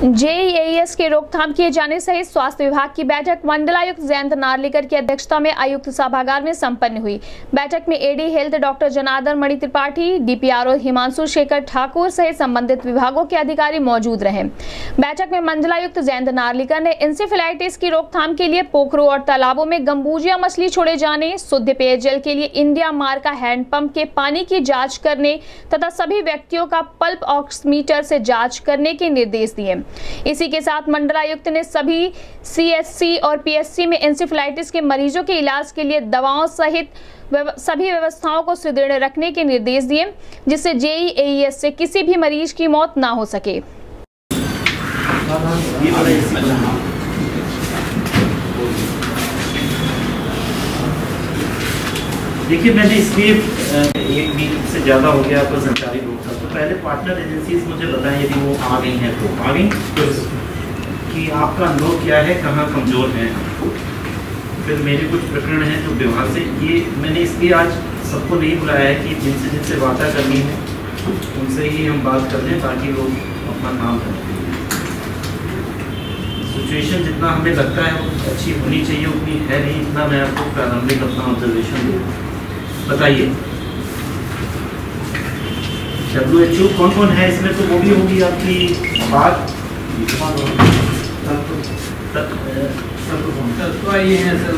JES की रोकथाम किए जाने सहित स्वास्थ्य विभाग की बैठक मंडलायुक्त जयंत नार्लिकर की अध्यक्षता में आयुक्त सभागार में संपन्न हुई। बैठक में AD health doctor Janardan Mani Tripathi, DPRO Himanshu Shekhar Thakur सहित संबंधित विभागों के अधिकारी मौजूद रहे। बैठक में मंडलायुक्त जयंत नार्लिकर ने इंसेफेलाइटिस की रोकथाम के लिए पोखरों और तालाबों में गंबूजिया मछली छोड़े जाने, शुद्ध पेयजल के लिए इंडिया मार्का हैंडपंप के पानी की जाँच करने तथा सभी व्यक्तियों का पल्प ऑक्सीमीटर से जाँच करने के निर्देश दिए। इसी के साथ मंडलायुक्त ने सभी सीएचसी और पीएचसी में इंसेफेलाइटिस के मरीजों के इलाज के लिए दवाओं सहित सभी व्यवस्थाओं को सुदृढ़ रखने के निर्देश दिए, जिससे जेईएस से किसी भी मरीज की मौत ना हो सके। देखिए, मैंने इसलिए एक वीक से ज़्यादा हो गया तो सरकारी लोग था, तो पहले पार्टनर एजेंसीज मुझे बताएं यदि वो आ गई हैं तो आ गई कि आपका अनुभव क्या है, कहाँ कमज़ोर हैं। फिर मेरे कुछ प्रकरण हैं जो विभाग से, ये मैंने इसलिए आज सबको नहीं बुलाया है कि जिनसे वार्ता करनी है उनसे ही हम बात कर लें ताकि लोग अपना काम करें। सिचुएशन जितना हमें लगता है वो अच्छी होनी चाहिए उतनी है नहीं, इतना मैं आपको प्रारंभिक अपना ऑब्जर्वेशन दूँ। बताइए WHO कौन कौन है इसमें, तो वो भी होगी आपकी बात। ये है सर,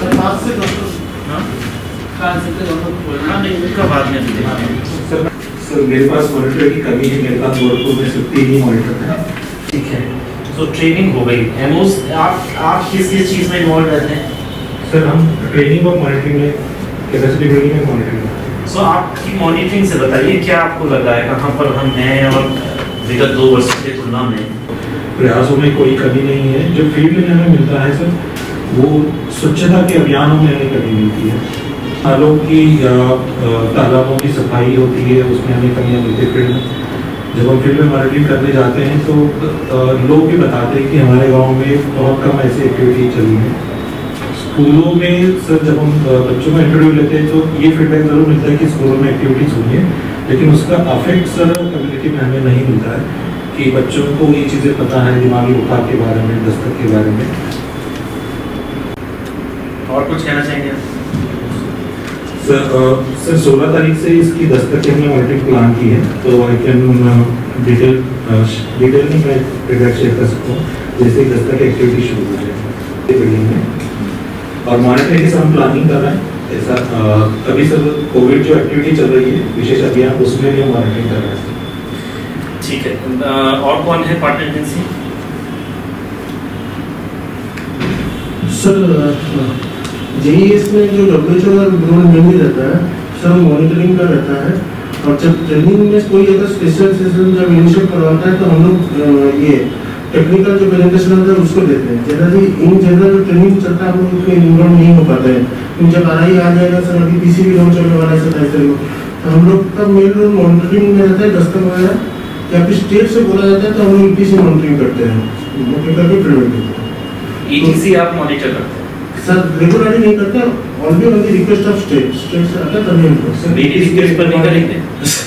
उनका बाद में सर मेरे पास मॉनिटर की कमी है, मेरे पास गोरखपुर में सिर्फ 3 ही मॉनिटर है। ठीक है, तो ट्रेनिंग हो गई। एमओस आप किस चीज़ में इन्वॉल्व रहते हैं? सर हम ट्रेनिंग और मॉनिटरिंग में, कैपेसिटी बिल्डिंग में मॉनिटरिंग में। सो आपकी मॉनिटरिंग से बताइए क्या आपको लगा है, कहाँ पर हम हैं और विगत 2 वर्ष की तुलना में प्रयासों में कोई कमी नहीं है। जो फील्ड में हमें मिलता है सर, वो स्वच्छता के अभियानों में हमें कमी मिलती है। नालों की या तालाबों की सफाई होती है, उसमें हमें कमियाँ मिलती है फील्ड में। जब हम फील्ड में मॉनिटरिंग करने जाते हैं तो लोग भी बताते हैं कि हमारे गांव में बहुत कम ऐसी एक्टिविटी चली है। स्कूलों में सर जब हम बच्चों में इंटरव्यू लेते हैं तो ये फीडबैक जरूर मिलता है कि स्कूलों में एक्टिविटीज हुई है, लेकिन उसका अफेक्ट सर कम्युनिटी में हमें नहीं मिलता है कि बच्चों को ये चीज़ें पता है, दिमागी बुखार के बारे में, दस्तक के बारे में। और कुछ कहना चाहेंगे सर 16 तारीख से इसकी दस्तक की हमने मॉनिटरिंग प्लान की है, तो आई कैन डिटेल नहीं मैं फीडबैक शेयर कर सकता हूँ जैसे दस्तक की एक्टिविटी शुरू हो जाए बिल्डिंग में। और मॉनिटरिंग की हम प्लानिंग कर रहे हैं ऐसा। अभी सर कोविड जो एक्टिविटी चल रही है विशेष अभियान, उसमें भी हम मॉनिटरिंग कर रहे हैं। ठीक है, और कौन है पार्टनर एजेंसी? सर जेईएस में जो WHO का रोल मेनली रहता है सर, मॉनिटरिंग का रहता है। और जब ट्रेनिंग में कोई अगर स्पेशल सेशन जब इनिशिएट करवाता है तो हम लोग ये टेक्निकल जो प्रेजेंटेशन होता है उसको देते हैं। जनरली इन जनरल जो ट्रेनिंग चलता है हम लोग उसमें इन्वॉल्व नहीं हो पाते हैं। जब RI आ जाएगा सर, अभी PCB राउंड चलने वाला है 27 तारीख को, तो हम लोग का मेन रोल मॉनिटरिंग में रहता है। दस्तक वगैरह या फिर स्टेट से बोला जाता है तो हम लोग ETC मॉनिटरिंग करते हैं, करके प्रिवेंट करते हैं। ETC आप मॉनिटर करते हैं सर? रेगुलरली नहीं करते, only on the request of state से आता है तभी हम मेरी रिक्वेस्ट पर नहीं करेंगे।